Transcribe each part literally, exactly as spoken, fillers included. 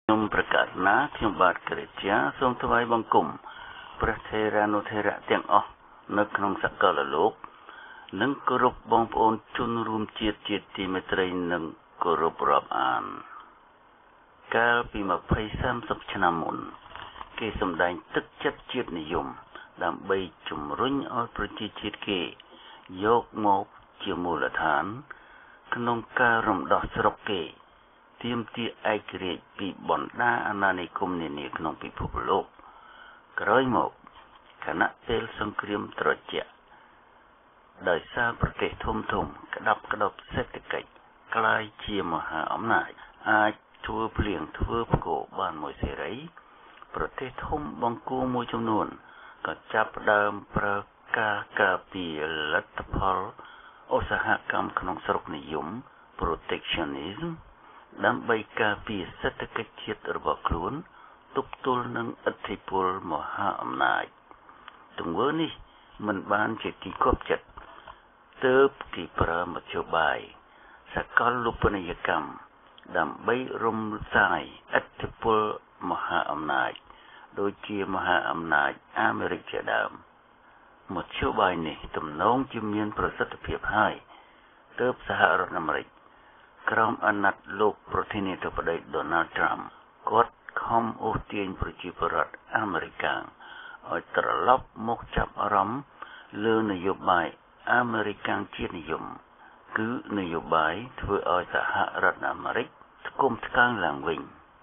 ខ្ញុំប្រកាសណាខ្ញុំបាទក្រេជាសូមថ្វាយបង្គំព្រះថេរានុថេរៈទាំងអស់នៅក្នុងសកលលោកនិងគោរពបងប្អូនជនរួមជាតិជាទីមេត្រីនិងគោរពរាប់អានកាលពីยี่สิบ สามสิบឆ្នាំមុនគេសម្ដែងទឹកចិត្តជាតិនិយមដើម្បីជំរុញឲ្យប្រជាជាតិគេយកមកជាមូលដ្ឋានក្នុងការរំដោះស្រុកគេទាមទារឯករាជ្យពីបណ្ដាអាណានិគមនានាក្នុងពិភពលោកក្រោយមកគណៈពេលសង្គ្រាមត្រជាក់ដោយសារប្រទេសធំធំក្តាប់ក្តប់សេដ្ឋកិច្ចក្លាយជាមហាអំណាចអាចធ្វើភ្លៀងធ្វើផ្គរបានមួយសេរីប្រទេសធំបង្គោលមួយចំនួនក៏ចាប់ផ្ដើមប្រើការការពារលទ្ធផលឧស្សាហកម្មក្នុងស្រុកនិយម protectionism ដើម្បីការពារសេដ្ឋកិច្ចជាតិរបស់ខ្លួនទប់ទល់នឹងឥទ្ធិពលមហាអំណាចទង្វើនេះមិនបានជាទីគប់ចិត្តទើបគេប្រើមធ្យោបាយសកលុបនីយកម្មដើម្បីរំសាយឥទ្ធិពលមហាអំណាចដូចជាមហាអំណាចអាមេរិកជាដើមមធ្យោបាយនេះទំនងជាមានប្រសិទ្ធភាពហើយទើបសហរដ្ឋអាមេរិកក្រោមអាណត្តិលោកប្រធានាធិបតី Donald Trump គាត់ខំអូសទាញប្រជាពលរដ្ឋអាមេរិកឲ្យត្រឡប់មកចាប់អារម្មណ៍លើនយោបាយអាមេរិកជាតិនិយមគឺនយោបាយធ្វើឲ្យសហរដ្ឋអាមេរិកថ្គុំថ្កើងឡើងវិញ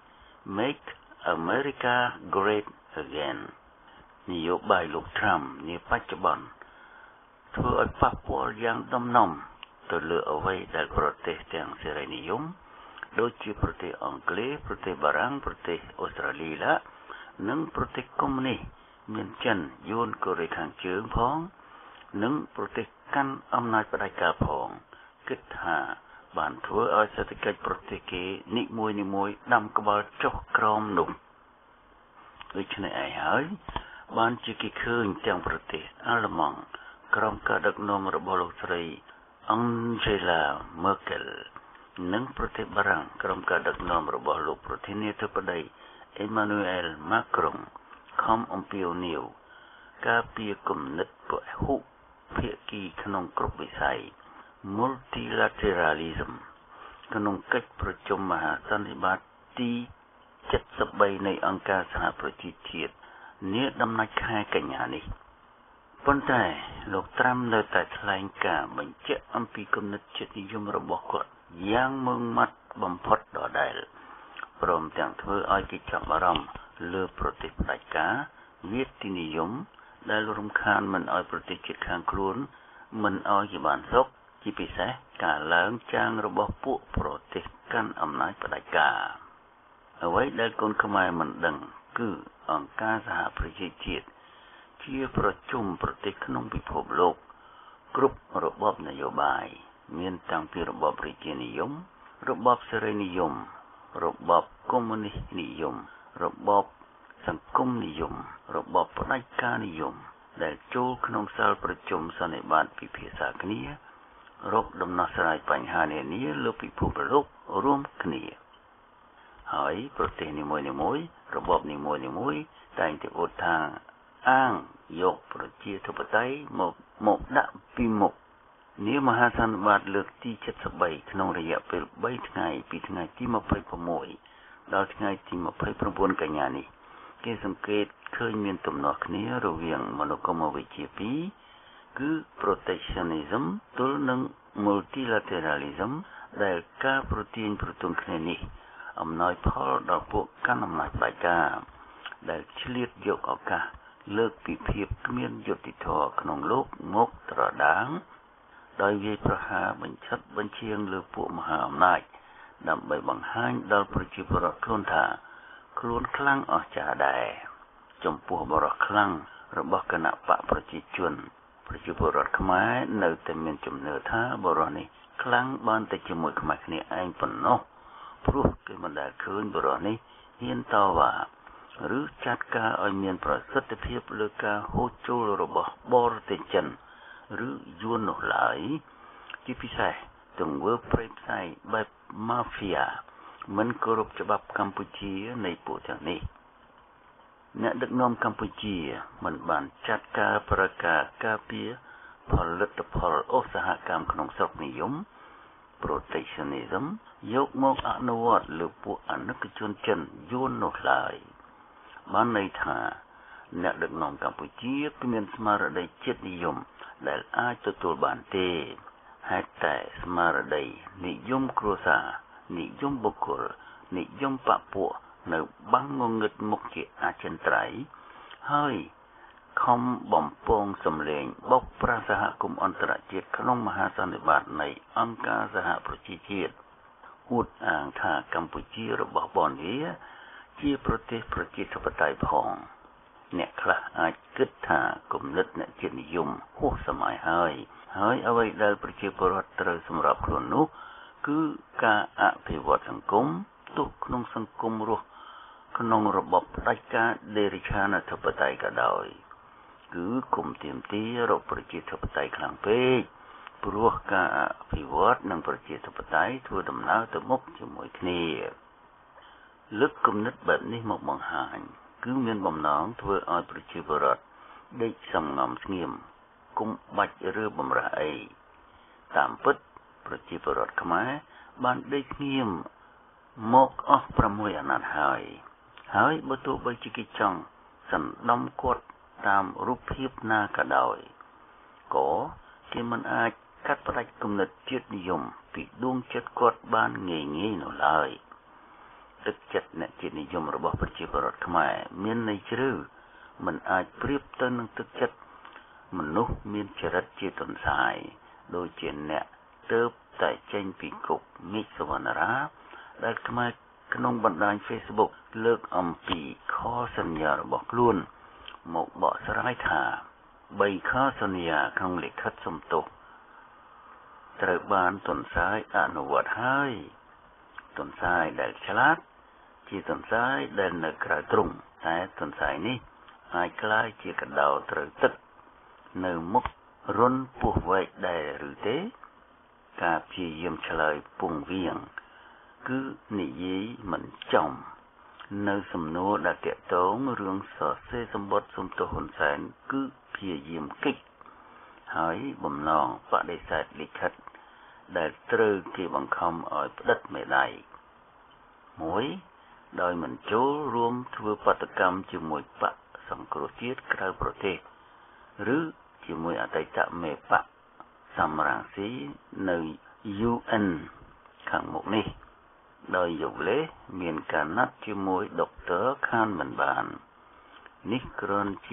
Make America Great Again នយោបាយលោក Trump នាបច្ចុប្បន្នធ្វើឲ្យប៉ះពាល់យ៉ាងដំណំទៅលើអ្វីដែលប្រទេសទាំងសេរីនិយមដូចជាប្រទេសអង់គ្លេសប្រទេសបារាំងប្រទេសអូស្ត្រាលីឡានិងប្រទេសកុម្មុយនីសមានចិនយួនកូរ៉េខាងជើងផងនិងប្រទេសកាន់អំណាចផ្ដាច់ការផងគិតថាបានធ្វើឲ្យសេដ្ឋកិច្ចប្រទេសគេនីមួយនីមួយដាំក្បាលចុះក្រោមនោះដូច្នេះឯងហើយបានជាគេឃើញទាំងប្រទេសអាល្លឺម៉ង់ក្រោមការដឹកនាំរបស់លោកស្រី Angela Merkel និងប្រទេសបារាំងក្រោមការដឹកនាំរបស់លោកប្រធានាធិបតី Emmanuel Macron ខំអំពាវនាវការពារគំនិតពហុភាគីក្នុងគ្រប់វិស័យ Multilateralism ក្នុងកិច្ចប្រជុំមហាសន្និបាតទីเจ็ดสิบสามនៃអង្គការសហប្រជាជាតិនាដំណាច់ខែកញ្ញានេះប៉ុន្តែលោកត្រាំនៅតែថ្លែងការណ៍បញ្ជាក់អំពីគំនិតជាតិនិយមរបស់គាត់យ៉ាងម៉ឺងម៉ាត់បំផុតដដែលព្រមទាំងធ្វើឲ្យគេចាប់អារម្មណ៍លើប្រទេសផ្ដាច់ការវាទីនិយមដែលរំខានមិនឲ្យប្រទេសជិតខាងខ្លួនមិនឲ្យជាបានសុខជាពិសេសការឡើងចាងរបស់ពួកប្រទេសកាន់អំណាចផ្ដាច់ការអ្វីដែលកូនខ្មែរមិនដឹងគឺអង្គការសហប្រជាជាតិជាប្រជុំប្រទេសក្នុងពិភពលោកគ្រប់របបនយោបាយមានតាំងពីរបបរាជានិយមរបបសេរីនិយមរបបកុម្មុយនីសនិយមរបបសង្គមនិយមរបបផ្ដាច់ការនិយមដែលចូលក្នុងសាលប្រជុំសន្និបាតពិភាក្សាគ្នារកដំណោះស្រាយបញ្ហានានាលើពិភពលោករួមគ្នាហើយប្រទេសនីមួយៗរបបនីមួយៗតែងតែអួតថាអាងយកប្រជាធិបតេយ្យមកមកដាក់ពីមុខនាមហាសន្និបាតលើកទីเจ็ดสิบสามក្នុងរយៈពេលបីថ្ងៃពីថ្ងៃទីยี่สิบหกដល់ថ្ងៃទីยี่สิบเก้าកញ្ញានេះគេសង្កេតឃើញមានទំនាស់គ្នារវាងមនោគមវិជ្ជាពីរគឺ protectionism ទល់នឹង multilateralism ដែលការប្រទាញប្រទង់គ្នានេះអំណោយផលដល់ពួកកាន់អំណាចផ្ដាច់ការដែលឆ្លៀតយកឱកាសលើកពីភាពគ្មានយុត្តិធម៌ក្នុងលោកមកត្រដាងដោយវាយប្រហារបញ្ឆិតបញ្ឈៀងលើពួកមហាអំណាចដើម្បីបង្ហាញដល់ប្រជាពលរដ្ឋខ្លួនថាខ្លួនខ្លាំងអស្ចារ្យដែរចំពោះបរិសុទ្ធខ្លាំងរបស់គណៈបកប្រជាជនប្រជាពលរដ្ឋខ្មែរនៅតែមានជំនឿថាបរិសុទ្ធនេះខ្លាំងបានតែជាមួយខ្មែរគ្នាឯងប៉ុណ្ណោះព្រោះគេមិនដែលឃើញបរិសុទ្ធនេះហ៊ានតវ៉ាឬចាត់ការឲ្យមានប្រសិទ្ធភាពលើការហូរចូលរបស់បរទេសចិនឬយួននោះឡើយជាពិសេសទង្វើព្រៃផ្សៃបែប mafia មិនគោរពច្បាប់កម្ពុជានៃពួកទាំងនេះអ្នកដឹកនាំកម្ពុជាមិនបានចាត់ការប្រកាសការពារផលិតផលឧស្សាហកម្មក្នុងស្រុកនិយម protectionism យកមកអនុវត្តលើពួកអនិកជនចិនយួននោះឡើយបានន័យថាអ្នកដឹកនាំកម្ពុជាគ្មានស្មារតីជាតិនិយមដែលអាចទទួលបានទេហេតុតែស្មារតីនិយមគ្រួសារនិយមបុគ្គលនិយមបពុៈនៅបាំងងងឹតមុខជាអចិន្ត្រៃយ៍ហើយខំបំពងសម្លេងបោកប្រាស់សហគមន៍អន្តរជាតិក្នុងមហាសន្និបាតនៃអង្គការសហប្រជាជាតិអួតអាងថាកម្ពុជារបស់បនវាជាប្រទេសប្រជាធិបតេយ្យផងអ្នកខ្លះអាចគិតថាគំនិតអ្នកជាតិនិយមហួសសម័យហើយហើយអ្វីដែលប្រជាពលរដ្ឋត្រូវសម្របខ្លួននោះគឺការអភិវឌ្ឍសង្គមទោះក្នុងសង្គមរស់ក្នុងរបបផ្ដាច់ការដេរិឆានធិបតេយ្យក៏ដោយគឺគុំទាមទាររកប្រជាធិបតេយ្យខ្លាំងពេកព្រោះការអភិវឌ្ឍនិងប្រជាធិបតេយ្យធ្វើដំណើរទៅមុខជាមួយគ្នាលើកគំនិតបែបនេះមកបង្ហាញគឺមានបំណងធ្វើឲ្យប្រជាពលរដ្ឋដេកសំងំស្ងៀមគុំបាច់រើបំរាស់អីតាមពិតប្រជាពលរដ្ឋខ្មែរបានដេកស្ងៀមមកអស់ប្រាំមួយអាណត្តិហើយហើយបើទោះបីជាគេចង់សណ្ដំគាត់តាមរូបភាពណាក៏ដោយក៏គេមិនអាចកាត់ផ្តាច់គំនិតជាតិនិយមពីដួងចិត្តគាត់បានងាយងាយនោះឡើយទឹកចិត្តអ្នកជាតិនិយមរបស់ប្រជាពលរដ្ឋខ្មែរមានន័យជ្រៅមិនអាចប្រៀបទៅនឹងទឹកចិត្តមនុស្សមានចរិតជាទន្សាយដូចជាអ្នកទើបតែចេញពីគុកមេឃសវណ្ណរាដែលខ្មែរក្នុងបណ្ដាញ Facebook លើកអំពីខសន្យារបស់ខ្លួនមកបកស្រាយថាបីខសន្យាក្នុងលិខិតសុំទោសត្រូវបានទន្សាយអនុវត្តហើយទន្សាយដែលឆ្លាតជាទន្សាយដែលនៅក្រៅទ្រុងតែទន្សាយនេះអាចក្លាយជាកដោត្រូវទឹកនៅមុខរុនពោះវែកដែរឬទេការព្យាយាមឆ្លើយពងវៀងគឺនិយាយមិនចំនៅសំណួរដែលតាក់ទងរឿងសរសេរសម្បត្តិសុំទោសហ៊ុនសែនគឺព្យាយាមគិតហើយបំណងបដិសេធលិខិតដែលត្រូវគេបង្ខំឲ្យផ្ដិតមេដៃមួយដោយមិនចូលរួមធ្វើបាតកម្មជាមួយបកសង្គ្រោះជាតិក្រៅប្រទេសឬជាមួយអតីតមេបកសំរងស៊ីនៅ យូ អិន ខាងមុខនេះដោយយកលេសមានការណាត់ជាមួយដុកទ័រខានមិនបាននេះគ្រាន់ជា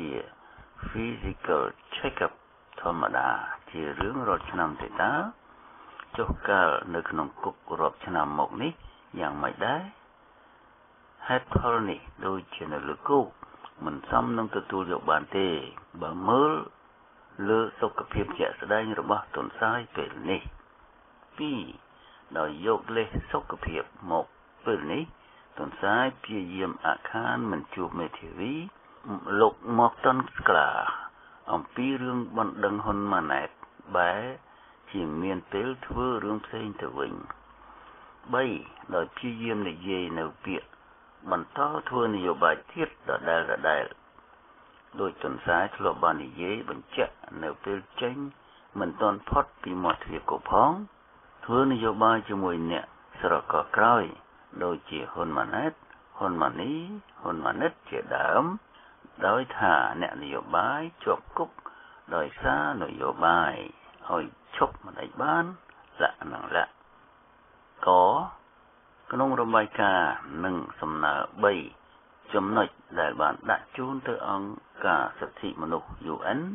physical check-up ធម្មតាជារឿងរាល់ឆ្នាំទេតាចុះកាលនៅក្នុងគុករាប់ឆ្នាំមកនេះយ៉ាងម៉េចដែរហេតុផលនេះដូចជានៅលើគោកមិនសមនឹងទទួលយកបានទេបើមើលលើសុខភាពជាក់ស្ដែងរបស់ទន្សាយពេលនេះពីរដោយយកលេសសុខភាពមកពេលនេះទន្សាយព្យាយាមអាខានមិនជួបមេធាវីលោកមកតនស្ក្លាអំពីរឿងបណ្ដឹងហ៊ុនម៉ាណែតបែជាមានពេលធ្វើរឿងផ្សេងទៅវិញបីដោយព្យាយាមនិយាយនៅពាក្យបន្តធ្វើនយោបាយទៀតដដែលដដែលដោយទន្សាយធ្លាប់បាននិយាយបញ្ជាក់នៅពេលចេញមិនទាន់ផុតពីមាត់ទ្វារគោកផងធ្វើនយោបាយជាមួយអ្នកស្រកក្រោយដូចជាហ៊ុនម៉ាណែតហ៊ុនម៉ានីហ៊ុនម៉ាណិតជាដើមដោយថាអ្នកនយោបាយជាប់គុកដោយសារនយោបាយឲ្យឈប់មិនដេចបានលក្ខណៈលក្ខកក្នុងរបាយការណ៍និងសំណើបីចំណុចដែលបានដាក់ជូនទៅអង្គការសិទ្ធិមនុស្ស យូ អិន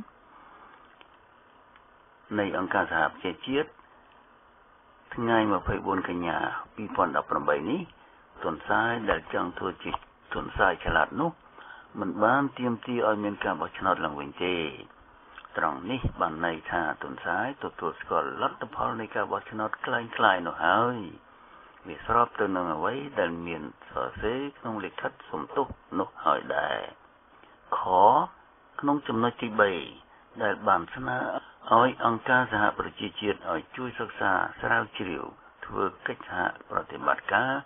នៃអង្គការសហប្រជាជាតិថ្ងៃម្ភៃបួនកញ្ញាពីរពាន់ដប់ប្រាំបីនេះទន្សាយដែលចង់ធ្វើជាទន្សាយឆ្លាតនោះមិនបានទាមទារឲ្យមានការបោះឆ្នោតឡើងវិញទេត្រង់នេះបានន័យថាទន្សាយទទួលស្គាល់លទ្ធផលនៃការបោះឆ្នោតคล้ายៗនោះហើយវាស្របទៅនឹងអ្វីដែលមានសរសេរក្នុងលិខិតសុំទោសនោះហើយដែរខក្នុងចំណុចទីបីដែលបានស្នើឲ្យអង្គការសហប្រជាជាតិឲ្យជួយសិក្សាស្រាវជ្រាវធ្វើកិច្ចសហប្រតិបត្តិការ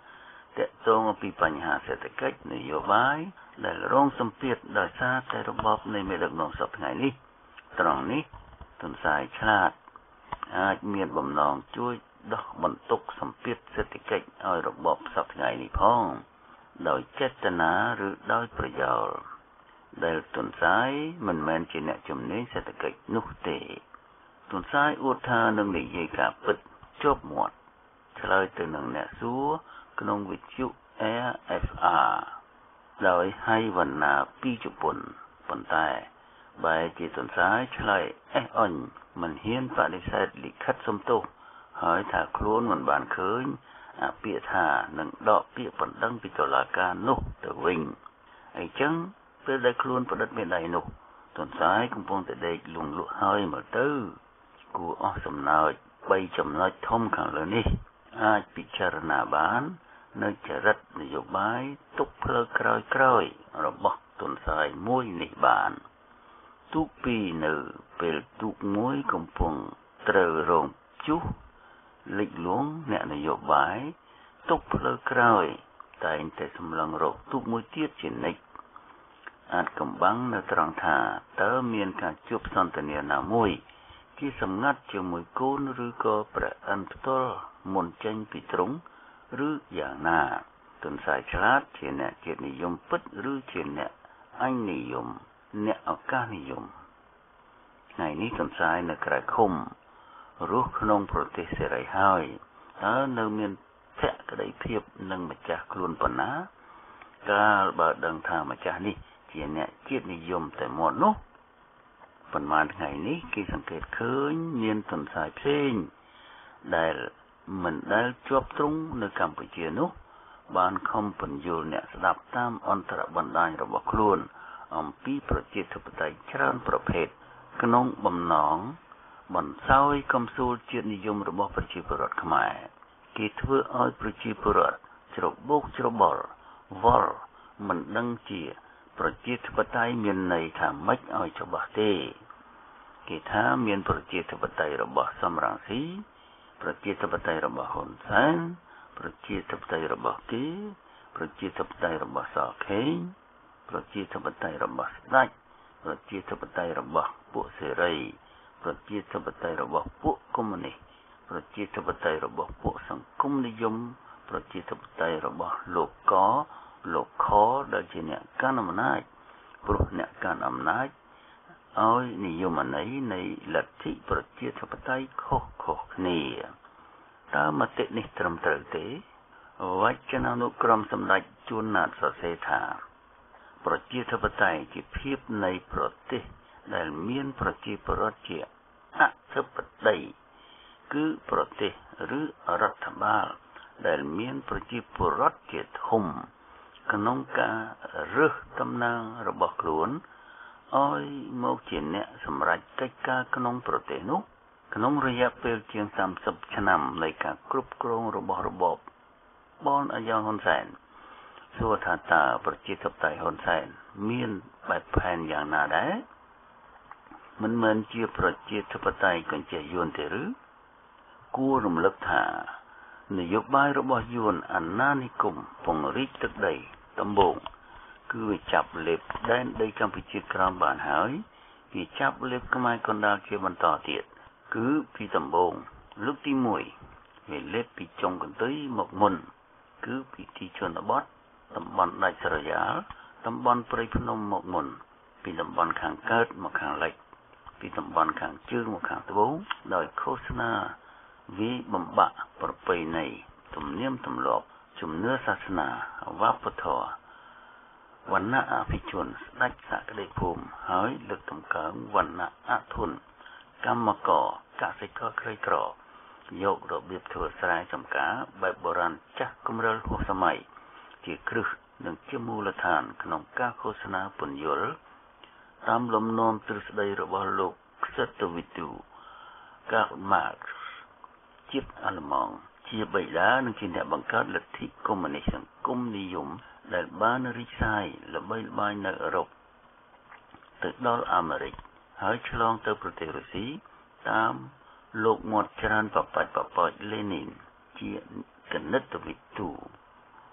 តកតងអំពីបញ្ហាសេដ្ឋកិច្ចនយោបាយដែលរងសម្ពាធដោយសារតែរបបនៃមេដឹកនាំសពថ្ងៃនេះត្រង់នេះទន្សាយឆ្លាតអាចមានបំណងជួយដោះបន្ទុកសម្ពាធសេដ្ឋកិច្ចឲ្យរបបសពថ្ងៃនេះផងដោយចេតនាឬដោយប្រយោលដែលទន្សាយមិនមែនជាអ្នកជំនាញសេដ្ឋកិច្ចនោះទេទន្សាយអួតថានឹងនិយាយការពិតជាប់មាត់ឆ្លើយទៅនឹងអ្នកសួរក្នុងវិទ្យុ Air เอฟ อาร์ ដោយឲ្យវណ្ណាពីជប៉ុនប៉ុន្តែបែរជាទន្សាយឆ្លើយអេះអុញមិនហ៊ានបដិសេធលិខិតសុំទោសហើយថាខ្លួនមិនបានឃើញអាពាក្យថានឹងដកពាក្យបណ្ដឹងពីតុលាការនោះទៅវិញអញ្ចឹងពេលដែលខ្លួនផ្តិតមេដៃនោះទន្សាយកំពុងតែដេកលង់លក់ហើយមើលទៅគួរអស់សំណើចបីចំណុចធំខាងលើនេះអាចពិចារណាបាននៅចរិតនយោបាយទុកផ្លូវក្រោយក្រោយរបស់ទន្សាយមួយនេះបានទូកពីរនៅពេលទូកមួយកំពុងត្រូវរងជុះលិចលង់អ្នកនយោបាយទុកផ្លូវក្រោយតែងតែសម្លឹងរកទូកមួយទៀតជានិច្ចអាចកំបាំងនៅត្រង់ថាតើមានការជួបសន្ទនាណាមួយជាសម្ងាត់ជាមួយកូនឬក៏ព្រះអិនផ្ទាល់មុនចេញពីទ្រុងឬយ៉ាងណាទន្សាយឆ្លាតជាអ្នកជាតិនិយមពិតឬជាអ្នកអញនិយមអ្នកឱកាសនិយមថ្ងៃនេះទន្សាយនៅក្រៅឃុំរស់ក្នុងប្រទេសសេរីហើយតើនៅមានភក្តីភាពនឹងម្ចាស់ខ្លួនប៉ុណ្ណាកាលបើដឹងថាម្ចាស់នេះជាអ្នកជាតិនិយមតែមាត់នោះប៉ុន្មានថ្ងៃនេះគេសង្កេតឃើញមានទន្សាយផ្សេងដែលមិនដែលជាប់ទ្រុងនៅកម្ពុជានោះបានខំពន្យល់អ្នកស្ដាប់តាមអន្តរបណ្ដាញរបស់ខ្លួនអំពីប្រជាធិបតេយ្យច្រើនប្រភេទក្នុងបំណងបន្សោយកំសួលជាតិនិយមរបស់ប្រជាពលរដ្ឋខ្មែរគេធ្វើឲ្យប្រជាពលរដ្ឋច្របូកច្របល់វល់មិនដឹងជាប្រជាធិបតេយ្យមានន័យថាម៉េចឲ្យច្បាស់ទេគេថាមានប្រជាធិបតេយ្យរបស់សំរងស៊ីប្រជាធិបតេយ្យរបស់ហ៊ុនសែនប្រជាធិបតេយ្យរបស់គេប្រជាធិបតេយ្យរបស់សខេងប្រជាធិបតេយ្យរបស់ស្ដេចប្រជាធិបតេយ្យរបស់ពួកសេរីប្រជាធិបតេយ្យរបស់ពួកកុម្មុយនីសប្រជាធិបតេយ្យរបស់ពួកសង្គមនិយមប្រជាធិបតេយ្យរបស់លោកកលោកខដែលជាអ្នកកាន់អំណាចព្រោះអ្នកកាន់អំណាចឲ្យនិយមន័យនៃលទ្ធិប្រជាធិបតេយ្យខុសៗគ្នាតើមតិនេះត្រឹមត្រូវទេវចនានុក្រមសម្ដេចជួនណាតសរសេរថាប្រជាធិបតេយ្យជាភាពនៃប្រទេសដែលមានប្រជាពលរដ្ឋជាអធិបតីគឺប្រទេសឬរដ្ឋបាលដែលមានប្រជាពលរដ្ឋជាធំក្នុងការរើសតំណែងរបស់ខ្លួនឲ្យមកជាអ្នកសម្រេចកិច្ចការក្នុងប្រទេសនោះក្នុងរយៈពេលជាងសាមសិបឆ្នាំនៃការគ្រប់គ្រងរបស់របបបងអាយ៉ងហ៊ុនសែនសួរថាតើប្រជាធិបតេយ្យហ៊ុនសែនមានបែបផែនយ៉ាងណាដែរមិនមែនជាប្រជាធិបតេយ្យកញ្ចេះយួនទេឬគួររំលឹកថានយោបាយរបស់យួនអាណានិគមពង្រីកទឹកដីដំបូងគឺវាចាប់លេបដែនដីកម្ពុជាក្រោមបានហើយវាចាប់លេបខ្មែរកណ្ដាលជាបន្តទៀតគឺពីដំបូងលើកទីមួយវាលេបពីចុងកន្ទុយមកមុនគឺពីទីជនបទតំបន់ដាច់ស្រយាលតំបន់ព្រៃភ្នំមកមុនពីតំបន់ខាងកើតមកខាងលិចពីតំបន់ខាងជើងមកខាងត្បូងដោយឃោសនាវិបំបាក់ប្រពៃណីទំនៀមទម្លាប់ជំនឿសាសនាវប្បធម៌វណ្ណៈអភិជនស្ដេចសក្តិភូមិហើយលើកតម្កើងវណ្ណៈអធនកម្មករកសិករក្រីក្រយករបៀបធ្វើស្រែចម្ការបែបបុរាណចាស់គំរិលហួសសម័យជាគ្រឹះនិងជាមូលដ្ឋានក្នុងការឃោសនាពន្យល់តាមលំនាំទ្រឹស្ដីរបស់លោកខ្សិតវិទូកាល់ម៉ាร์កសជាតិអាល្លឺម៉ង់ជាបិតានិងជាអ្នកបង្កើតលទ្ធិកុម្មុយនីសសង្គមនិយមដែលបានរីកសាយល្បីល្បាញនៅអឺរ៉ុបទៅដល់អាមេរិកហើយឆ្លងទៅប្រទេសរុស្ស៊ីតាមលោកមាត់ច្រើនបបាច់បបាច់លេនីនជាគណិតវិទូ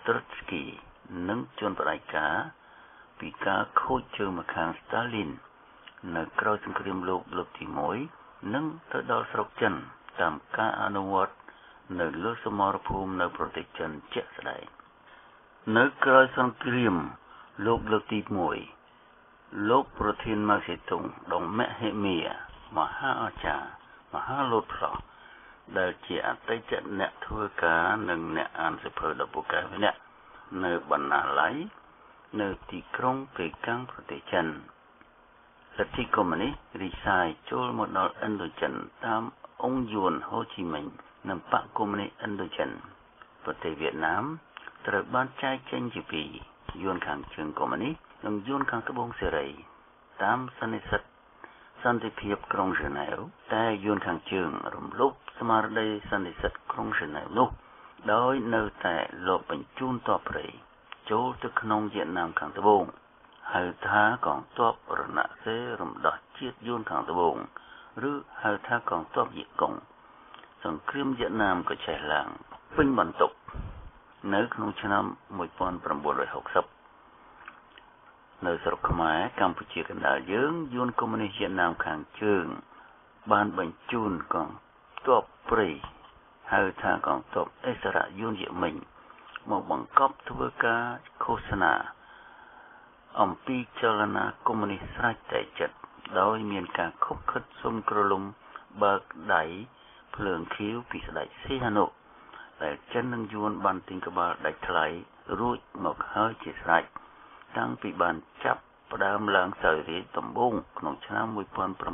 ត្រុតស្គីនិងជនបដិការពីការខូចជើងម្ខាងស្តាលីននៅក្រោយសង្គ្រាមលោកលើកទីមួយនិងទៅដល់ស្រុកចិនតាមការអនុវត្តនៅលើសមរភូមិនៅប្រទេសចិនជាក់ស្ដែងនៅក្រោយសង្គ្រាមលោកលើកទីមួយលោកប្រធានម៉ាសេតុងដងមហិមាមហាអាចារ្យមហាលោតផ្លោះដែលជាអតីតអ្នកធ្វើការនិងអ្នកអានសៀវភៅដ៏ពូកែម្នាក់នៅបណ្ណាល័យនៅទីក្រុងប៉េកាំងប្រទេសចិនលទ្ធិកុម្មុយនីសរីសាយចូលមកដល់ឥណ្ឌូចិនតាមអង្គយួនហូជីមិញនិងបកកុម្មុយនីសឥណ្ឌូចិនប្រទេសវៀតណាមត្រូវបានចែកចេញជាពីរយួនខាងជើងកុម្មុយនីសនិងយួនខាងត្បូងសេរីតាមសន្និសីទសន្តិភាពក្រុងហ្សឺណែវតែយួនខាងជើងរំលោភស្មារតីសន្និសីទក្រុងហ្សឺណែវនោះដោយនៅតែលបបញ្ជូនទ័ពព្រៃចូលទៅក្នុងវៀតណាមខាងត្បូងហៅថាកងទ័ពរណសិរ្សរំដោះជាតិយួនខាងត្បូងឬហៅថាកងទ័ពវៀតកុងសង្គ្រាមវៀតណាមក៏ឆេះឡើងពេញបន្ទុកនៅក្នុងឆ្នាំnineteen sixtyនៅស្រុកខ្មែរកម្ពុជាកណ្ដាលយើងយួនកុម្មុយនីសវៀតណាមខាងជើងបានបញ្ជូនកងទ័ពព្រៃហៅថាកងទ័ពអិសរាជយួនយេមិញមកបង្កប់ធ្វើការឃោសនាអំពីចលនាកុម្មុយនីសស្រេចតែចិត្តដោយមានការខុបខិតសុំក្រលុំបើកដៃភ្លើងខៀវពីស្ដេចសីហនុដែលចិននិងយួនបានទិញក្បាលដាច់ថ្លៃរួចមកហើយជាស្រេចតាំងពីបានចាប់ផ្ដើមឡើងសោយរាជដំបូងក្នុងឆ្នាំnineteen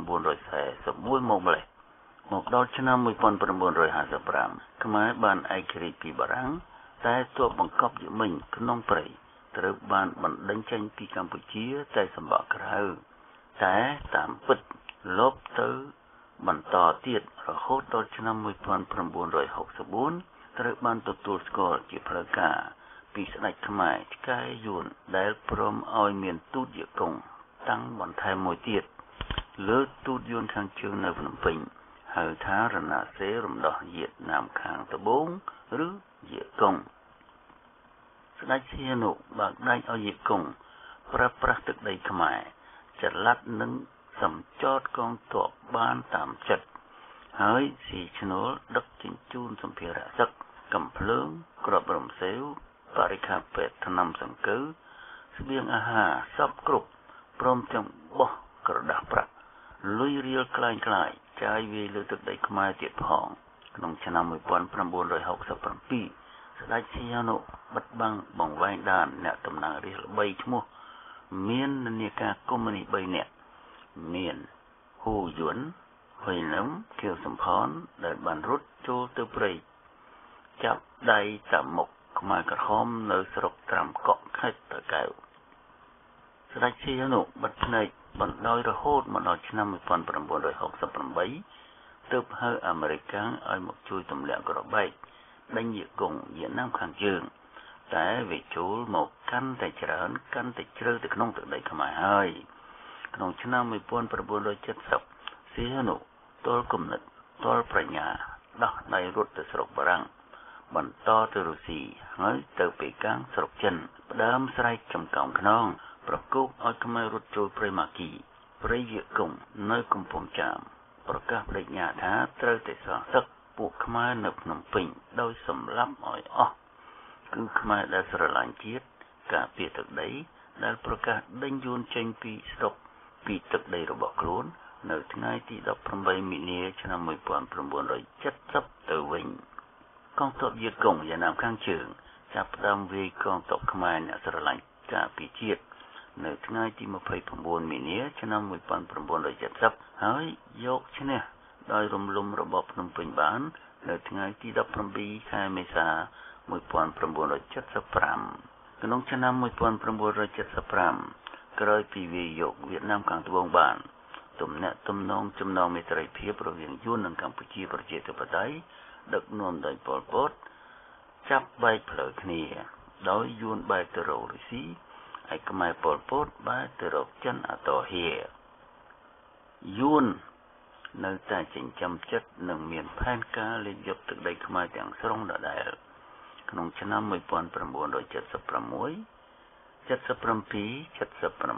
forty-oneមកម្លេះមកដល់ឆ្នាំnineteen fifty-fiveខ្មែរបានឯករាជ្យពីបារាំងតែទ័ពបង្កប់យេមិញក្នុងព្រៃត្រូវបានបណ្ដេញចេញពីកម្ពុជាតែសម្បកក្រៅតែតាមពិតលបទៅបន្តទៀតរហូតដល់ឆ្នាំnineteen sixty-fourត្រូវបានទទួលស្គាល់ជាផ្លូវការពីស្ដេចខ្មែរឆ្កែយួនដែលព្រមឲ្យមានទូតយេកុងតាំងបន្ថែមមួយទៀតលើទូតយួនខាងជើងនៅភ្នំពេញហៅថារណសិរ្សរំដោះវៀតណាមខាងត្បូងឬយេកុងស្ដេចសីហនុបើកដៃឲ្យយេកុងប្រើប្រាស់ទឹកដីខ្មែរចល័តនិងសម្ចតកងទ័ពបានតាមចិត្តហើយស៊ីឈ្នួលដឹកជញ្ជូនសម្ភារៈសឹកកំភ្លើងគ្រាប់រំសេវបរិក្ខារពេទ្យថ្នាំសង្កូវស្បៀងអាហារសពគ្រប់ព្រមទាំងបោះក្រដាស់ប្រាក់លុយរៀលក្លែងក្លាយចាយវាយលើទឹកដីខ្មែរទៀតផងក្នុងឆ្នាំnineteen sixty-sevenស្ដេចសីហនុបិទបាំងបង្វែងដានអ្នកតំណាងរាស្ត្រល្បីឈ្មោះមាននានាការកុម្មុយនីសthreeនាក់មានហ៊ូយួនហ៊ុយនឹមខៀវសំផនដែលបានរត់ចូលទៅព្រៃចាប់ដៃតាមុខខ្មែរក្រហមនៅស្រុកត្រាំកក់ខេត្តតាកែវស្ដេចសីហនុបិទភ្នែកបណ្ដោយរហូតមកដល់ឆ្នាំnineteen sixty-eightទើបហៅអាមេរិកកាំងឲ្យមកជួយទម្លាក់ក្របបែកដេញយេកុងវៀតណាមខាងជើងតែវាចូលមកកាន់តែច្រើនកាន់តែជ្រៅទៅក្នុងទឹកដីខ្មែរហើយក្នុងឆ្នាំnineteen seventyសីហនុទល់គំនិតទល់ប្រាជ្ញាដោះដៃរត់ទៅស្រុកបារាំងបន្តទៅរុស្ស៊ីហើយទៅប៉េកាំងស្រុកចិនផ្ដើមស្រែកចំកោងខ្នងប្រគោកឲ្យខ្មែររត់ចូលព្រៃម៉ាគីព្រៃយេកុងនៅកំពង់ចាមប្រកាសបដិញ្ញាថាត្រូវតែសងសឹកពួកខ្មែរនៅភ្នំពេញដោយសម្លាប់ឲ្យអស់គឺខ្មែរដែលស្រឡាញ់ជាតិការពារទឹកដីដែលប្រកាសដេញយួនចេញពីស្រុកពីទឹកដីរបស់ខ្លួននៅថ្ងៃទីeighteenមីនាឆ្នាំnineteen seventyទៅវិញកងទ័ពយេកុងវៀតណាមខាងជើងចាប់ផ្ដើមវាយកងទ័ពខ្មែរអ្នកស្រឡាញ់ការពារជាតិនៅថ្ងៃទីtwenty-nineមីនាឆ្នាំnineteen seventyហើយយកឈ្នះដោយរំលំរបបភ្នំពេញបាននៅថ្ងៃទីseventeenខែមេសាnineteen seventy-fiveក្នុងឆ្នាំnineteen seventy-fiveក្រោយពីវាយកវៀតណាមខាងត្បូងបានទំនាក់ទំនងចំណងមេត្រីភាពរវាងយួននិងកម្ពុជាប្រជាធិបតេយ្យដឹកនាំដោយប៉ុល ពតចាប់បែកផ្លូវគ្នាដោយយួនបែកទៅរករុស្ស៊ីឯខ្មែរប៉ុល ពតបែកទៅរកចិនអតហៀយួននៅតែចិញ្ចឹមចិត្តនិងមានផែនការលេបយកទឹកដីខ្មែរទាំងស្រុងដដែលក្នុងឆ្នាំmột nghìn chín trăm bảy mươi sáu 77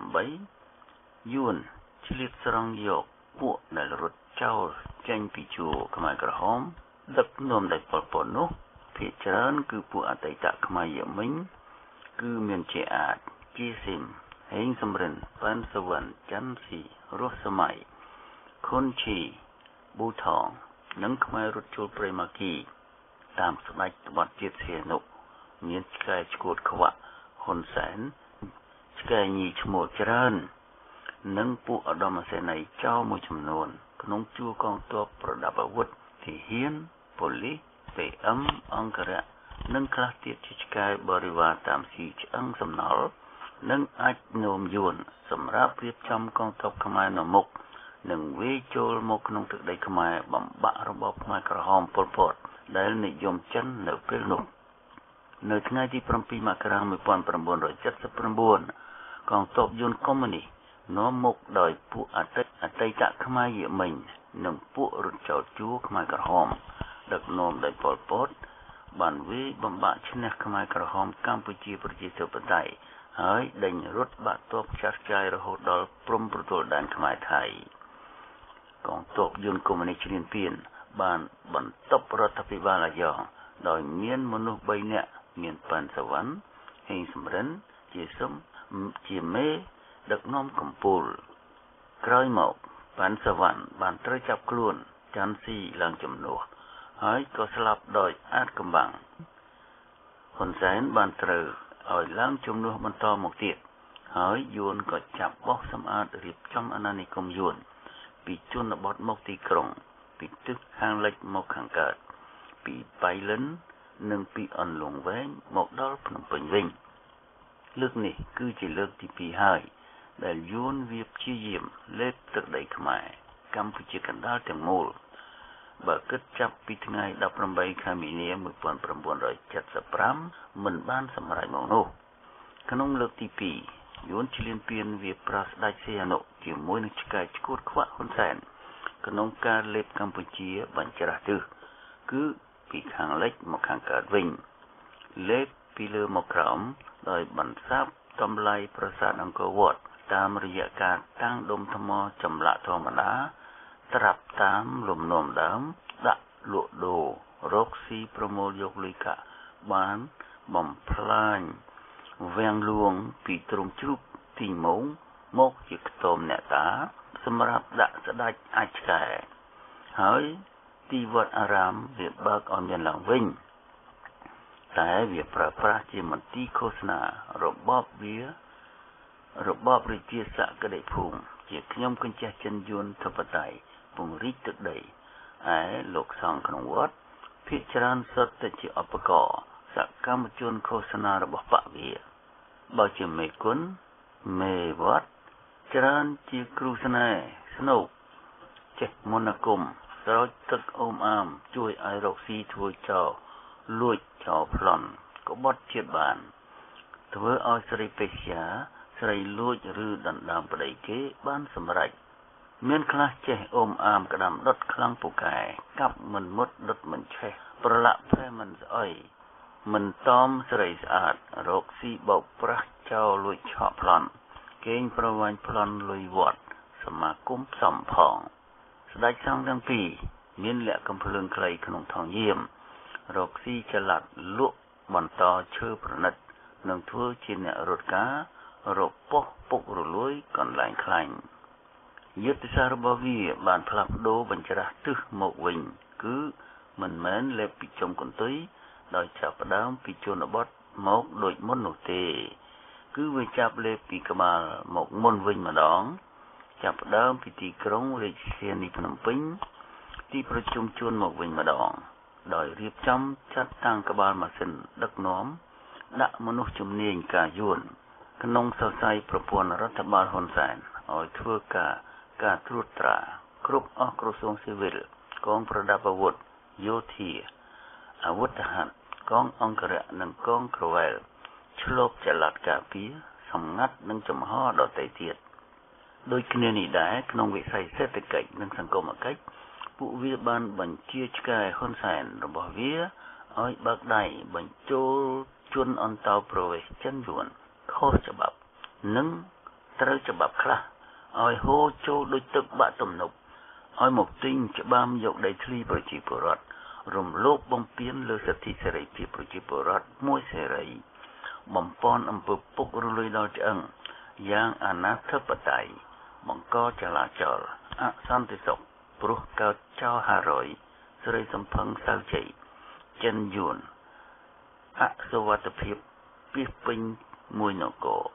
78យួនឆ្លៀតស្រង់យកពួកដែលរត់ចោលចេញពីជួរខ្មែរក្រហមដឹកនាំដោយប៉ុល ពតនោះភាគច្រើនគឺពួកអតីតខ្មែរយមិញគឺមានជាអាចជាស៊ីមហេងសំរិនប៉ែនសវណ្ណច័ន្ទស៊ីរស់សម័យខុនឈីប៊ូថងនិងខ្មែររត់ចូលព្រៃម៉ាគីតាមស្ដេចក្បត់ជាតិសៀនុមានឆ្កែឆ្កួតខ្វាក់ហ៊ុនសែនឆ្កែញីឈ្មោះច្រើននិងពួកឧត្តមសេនីយ៍ចោលមួយចំនួនក្នុងជួរកងទ័ពប្រដាប់អាវុធទាហានប៉ូលីស ពី អឹម អង្គរៈនិងខ្លះទៀតជាឆ្កែបរិវារតាមស៊ីឆ្អឹងសំណល់និងអាចនោមយួនសម្រាប់រៀបចំកងទ័ពខ្មែរនៅមុខនិងវាយចូលមកក្នុងទឹកដីខ្មែរបំបាក់របបខ្មែរក្រហមប៉ុល ពតដែលនិយមចិននៅពេលនោះនៅថ្ងៃទី7មករាmột nghìn chín trăm bảy mươi chínកងទ័ពយួនកុម្មុយនីសនាំមុខដោយពួកអតីតអតីតខ្មែរយមិញនិងពួករត់ចោលជួរខ្មែរក្រហមដឹកនាំដោយប៉ុល ពតបានវាយបំបាក់ឈ្នះខ្មែរក្រហមកម្ពុជាប្រជាធិបតេយ្យហើយដេញរត់បាក់ទ័ពចាស់ចាយរហូតដល់ព្រំប្រទល់ដែនខ្មែរថៃកងទ័ពយួនកុម្មុយនីសឈ្លានពានបានបន្ទប់រដ្ឋាភិបាលអាយ៉ងដោយមានមនុស្ស3នាក់មានប៉ែនសវណ្ណហេងសំរិនជាសំជាមេដឹកនាំកម្ពុជាក្រោយមកប៉ែនសវណ្ណបានត្រូវចាប់ខ្លួនច័ន្ទស៊ីឡើងជំនួសហើយក៏ស្លាប់ដោយអាថ៌កំបាំងហ៊ុនសែនបានត្រូវឲ្យឡើងជំនួសបន្តមកទៀតហើយយួនក៏ចាប់បោះសម្អាតរៀបចំអាណានិគមយួនពីជនបទមកទីក្រុងពីទិសខាងលិចមកខាងកើតពីបៃលិននិងពីអន្លង់វែងមកដល់ភ្នំពេញវិញលើកនេះគឺជាលើកទីពីរហើយដែលយួនវាព្យាយាមលេបទឹកដីខ្មែរកម្ពុជាកណ្ដាលទាំងមូលបើគិតចាប់ពីថ្ងៃ18ខែមីនាmột nghìn chín trăm bảy mươi lămមិនបានសម្រេចមកនោះក្នុងលើកទីពីរយួនឈ្លានពានវាប្រាស្ដេចសីហនុជាមួយនឹងឆ្កែឆ្កួតខ្វាក់ហ៊ុនសែនក្នុងការលេបកម្ពុជាបញ្ច្រាស់ទិសគឺពីខាងលិចមកខាងកើតវិញលេបពីលើមកក្រោមដោយបន្សាបតម្លៃប្រាសាទអង្គរវត្តតាមរយៈការតាំងដុំថ្មចម្លាក់ធម្មតាត្រាប់តាមលំនាំដើមដាក់លក់ដូររកស៊ីប្រមូលយកលុយកាក់បានបំផ្លាញវាំងលួងពីទ្រង់ជ្រូកទីម៉ងមកជាខ្ទមអ្នកតាសម្រាប់ដាក់ស្ដេចអាចឆ្កែហើយទីវត្តអារាមវាបើកឲ្យមានឡើងវិញតែវាប្រើប្រាស់ជាមន្ទីរឃោសនារបបវារបបរាជាសក្តិភូមិជាខ្ញុំកញ្ចេះចិនយួនធិបតេយ្យពង្រីកទឹកដីឯលោកសង្ឃក្នុងវត្តភាគច្រើនសុទ្ធតែជាឧបករណ៍សកម្មជនឃោសនារបស់បកវាបើជាមេគុណមេវត្តច្រើនជាគ្រូស្នេហ៍ស្នូកចេះមន្តអាគមស្រោចទឹកអូមអាមជួយឲ្យរកស៊ីធ្វើចោលលួចចោលប្លន់ក្បត់ជាតិបានធ្វើឲ្យស្រីពេជ្រាស្រីលួចឬដណ្ដើមប្តីគេបានសម្រេចមានខ្លះចេះអូមអាមក្តាំដុតខ្លាំងពូកែកាប់មិនមុតដុតមិនឆេះប្រឡាក់ផែមិនស្អុយមិនតមស្រីស្អាតរកស៊ីបោកប្រាស់ចោលលួចឆក់ប្លន់កេងប្រវាញ់ប្លន់លុយវត្តសមាគមផ្សំផងស្ដេចសង្ឃទាំងពីរមានលក្ខកំភ្លើងខ្លីក្នុងថងយាមរកស៊ីចល័តលក់បន្តឈើប្រណិតនិងធ្វើជាអ្នករត់ការរកប៉ុស្តិ៍ពុករលួយកន្លែងខ្លាញ់យុទ្ធសាស្ត្ររបស់វាបានផ្លាស់ប្ដូរបញ្ច្រាស់ទិសមកវិញគឺមិនមែនលេបពីចុងកន្ទុយដោយចាប់ផ្ដើមពីជនបទមកដូចមុននោះទេគឺវាចាប់លេបពីក្បាលមកមុនវិញម្ដងចាប់ផ្ដើមពីទីក្រុងរាជធានីភ្នំពេញទីប្រជុំជនមកវិញម្ដងដោយរៀបចំចាត់តាំងក្បាលម៉ាស៊ីនដឹកនាំដាក់មនុស្សជំនាញការយួនក្នុងសរសៃប្រព័ន្ធរដ្ឋបាលហ៊ុនសែនឲ្យធ្វើការការត្រួតត្រាគ្រប់អស់ក្រសួងស៊ីវិលកងប្រដាប់អាវុធយោធាអាវុធហត្ថកងអង្គរៈនិងកងក្រវ៉ែលឆ្លប់ចល័តការពារសម្ងាត់និងចំហដទៃទៀតដូចគ្នានេះដែរក្នុងវិស័យសេដ្ឋកិច្ចនិងសង្គមគិច្ចពួកវាបានបញ្ជាឆ្កែហ៊ុនសែនរបស់វាឲ្យបើកដៃបញ្ចូលជនអន្តោប្រវេសន៍ចិនយួនខុសច្បាប់និងត្រូវច្បាប់ខ្លះឲ្យហូរចូលដូចទឹកបាក់ទំនប់ឲ្យមកទិញច្បាមយកដីធ្លីប្រជាពលរដ្ឋរំលោភបំពានលើសិទ្ធិសេរីភាពប្រជាពលរដ្ឋមួយសេរីបំពន់អំពើពុករលួយដល់ឆ្អឹងយ៉ាងអនាធិបតេយ្យបង្កចលាចលអសន្តិសុខព្រោះកើតចោលហារយស្រីសំផឹងសៅជ័យចិនយួនអសុវត្ថិភាពពីពេញមួយនគរ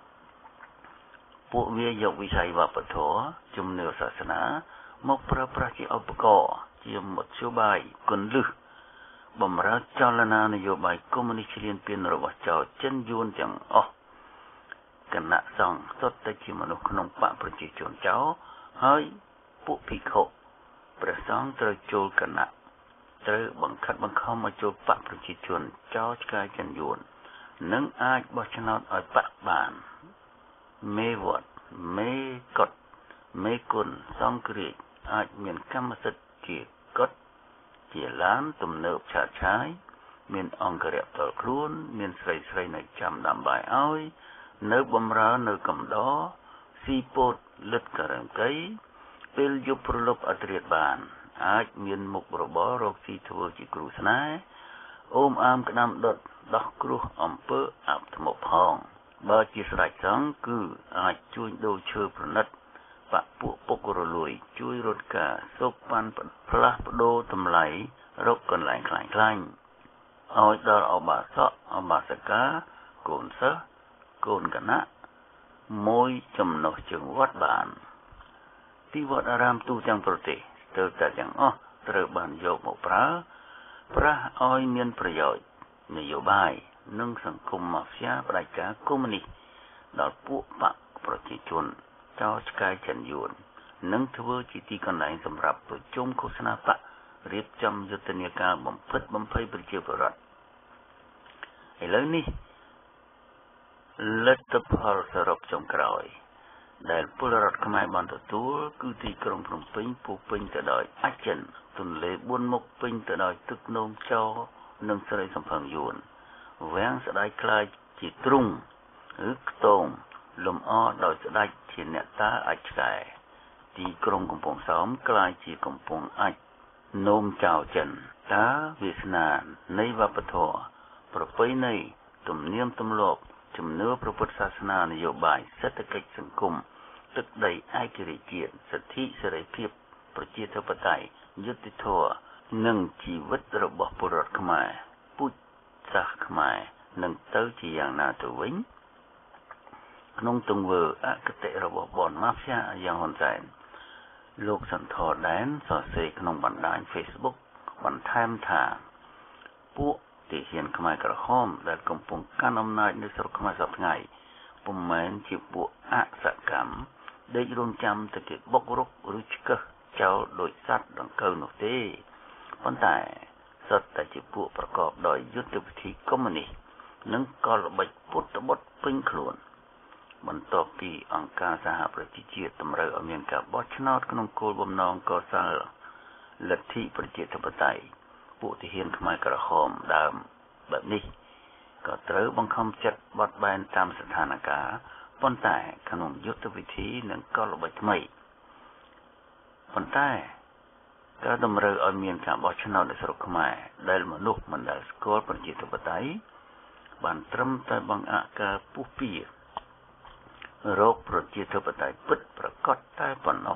ពួកវាយកវិស័យវប្បធម៌ជំនឿសាសនាមកប្រើប្រាស់ជាឧបករណ៍ជាមធ្យោបាយគន្លឹះបំរើចលនានយោបាយកុម្មុយនីសឈ្លានពានរបស់ចៅចិនយួនទាំងអស់គណៈសង្ឃសុទ្ធតែជាមនុស្សក្នុងបកប្រជាជនចៅហើយពួកភិក្ខុព្រះសង្ឃត្រូវចូលគណៈត្រូវបង្ខិតបង្ខំឲ្យចូលបកប្រជាជនចៅឆ្កែចិនយួននឹងអាចបោះឆ្នោតឲ្យបកបានមេវត្តមេកុដមេគុណសង្គ្រាចអាចមានកម្មសិទ្ធិជាកុដជាឡានទំនើបឆាតឆាយមានអង្គរៈផ្ទាល់ខ្លួនមានស្រីស្រីនៅចាំដាំបាយឲ្យនៅបំរើនៅកំដរស៊ីពោតលិតករង្កៃពេលយប់ប្រលប់អត្រាតបានអាចមានមុខរបររកស៊ីធ្វើជាគ្រូស្នេហ៍អូមអាមក្តាំដុតដោះគ្រោះអំពើអបធ្មប់ផងបើជាស្រេចសងគឺអាចជួញដូរឈើប្រណិតបពពួកពុករលួយជួយរត់ការសោកប៉ាន់ផ្លាស់ប្ដូរតម្លៃរកកន្លែងខ្លាញ់ខ្លាញ់ឲ្យដល់អបាសកអបាសិកាកូនសិស្សកូនគណៈមួយចំណុះជើងវត្តបានទីវត្តអារាមទូទាំងប្រទេសស្ទើរតែទាំងអស់ត្រូវបានយកមកប្រើប្រាស់ឲ្យមានប្រយោជន៍នយោបាយនិងសង្គមមាហ្វៀផ្ដាច់ការកុម្មុយនីសដល់ពួកបកប្រជាជនចោលឆ្កែចិនយួននិងធ្វើជាទីកន្លែងសម្រាប់ប្រជុំឃោសនាបករៀបចំយុទ្ធនាការបំផិតបំភ័យប្រជាពលរដ្ឋឥឡូវនេះលទ្ធផលសរុបចុងក្រោយដែលពលរដ្ឋខ្មែរបានទទួលគឺទីក្រុងភ្នំពេញពោពេញទៅដោយអចិន្ត្រទន្លេបួនមុខពេញទៅដោយទឹកនោមចោនិងស្រីសំផឹងយួនវាំងស្ដេចខ្លាចជាទ្រុងឬខ្ទងលំអដោយស្ដេចជាអ្នកតាអាចឆ្កែទីក្រុងកំពង់សោមក្លាយជាកំពង់អាចនោមចៅចិនតាវាសនានៃវប្បធម៌ប្រពៃណីទំនៀមទម្លាប់ជំនឿព្រះពុទ្ធសាសនានយោបាយសេដ្ឋកិច្ចសង្គមទឹកដីឯករាជ្យជាតិសិទ្ធិសេរីភាពប្រជាធិបតេយ្យយុត្តិធម៌និងជីវិតរបស់ពលរដ្ឋខ្មែរពូជសាសន៍ខ្មែរនឹងទៅជាយ៉ាងណាទៅវិញក្នុងទង្វើអគតិរបស់បនម៉ាហ្វៀយ៉ាងហ៊ុនសែនលោកសន្ធរដែនសរសេរក្នុងបណ្ដាញ Facebook បន្ថែមថាពួកទាហានខ្មែរក្រហមដែលកំពុងកាន់អំណាចនៅស្រុកខ្មែរសពថ្ងៃពុំមែនជាពួកអសកម្មដេករងចាំតែគេបុករុកឬឆ្កឹះចោលដោយសត្វដង្កូវនោះទេប៉ុន្តែសុទ្ធតែជាពួកប្រកបដោយយុទ្ធវិធីកុម្មុយនីសនិងកលល្បិចពុតបុតពេញខ្លួនបន្ទាប់ពីអង្គការសហប្រជាជាតិតម្រូវឲ្យមានការបោះឆ្នោតក្នុងគោលបំណងកសាងលទ្ធិប្រជាធិបតេយ្យពួកទាហានខ្មែរក្រហមដើមបែបនេះក៏ត្រូវបង្ខំចិត្តបត់បែនតាមស្ថានភាពប៉ុន្តែក្នុងយុទ្ធវិធីនិងកលល្បិចថ្មីប៉ុន្តែការតម្រូវឲ្យមានការបោះឆ្នោតនៅស្រុកខ្មែរដែលមនុស្សមិនដែលស្គាល់ប្រជាធិបតេយ្យបានត្រឹមតែបង្អាក់ការពុះពៀរោគប្រជាធិបតេយ្យពិតប្រកបតែប៉ុណ្ណោះ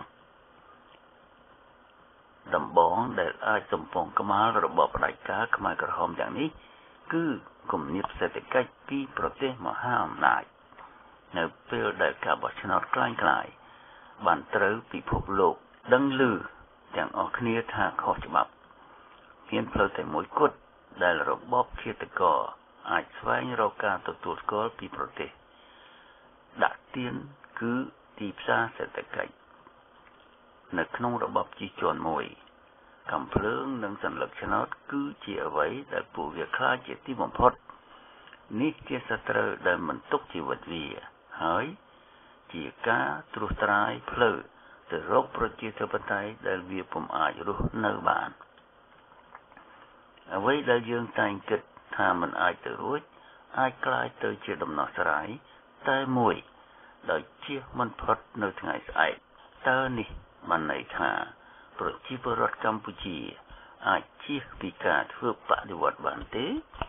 ដំបងដែលអាចសំពងក្បាលរបបផ្ដាច់ការខ្មែរក្រហមយ៉ាងនេះគឺគំនាបសេដ្ឋកិច្ចពីប្រទេសមហាអំណាចនៅពេលដែលការបោះឆ្នោតคล้ายៗបានត្រូវពិភពលោកដឹងឮទាំងអស់គ្នាថាខុសច្បាប់មានផ្លូវតែមួយគត់ដែលរបបឃាតករអាចស្វែងរកការទទួលស្គាល់ពីប្រទេសដាក់ទានគឺទីផ្សារសេដ្ឋកិច្ចនៅក្នុងរបបជិះជាន់មួយកំភ្លើងនិងសัญลักษณ์ឆ្នោតគឺជាអ្វីដែលពួកវាខ្លាចជាទីបំផុតនេះជាសត្រូវដែលមិនទុកជីវិតវាហើយជាការត្រួសត្រាយផ្លូវទៅរកប្រជាធិបតេយ្យដែលវាពុំអាចរស់នៅបានអ្វីដែលយើងតែងគិតថាมันអាចទៅរួចអាចក្លាយទៅជាដំណោះស្រាយតែមួយដោយជៀសមិនផុតនៅថ្ងៃស្អែកតើនេះបានន័យថាប្រជាពលរដ្ឋកម្ពុជាអាចជៀសពីការធ្វើបដិវត្តបានទេ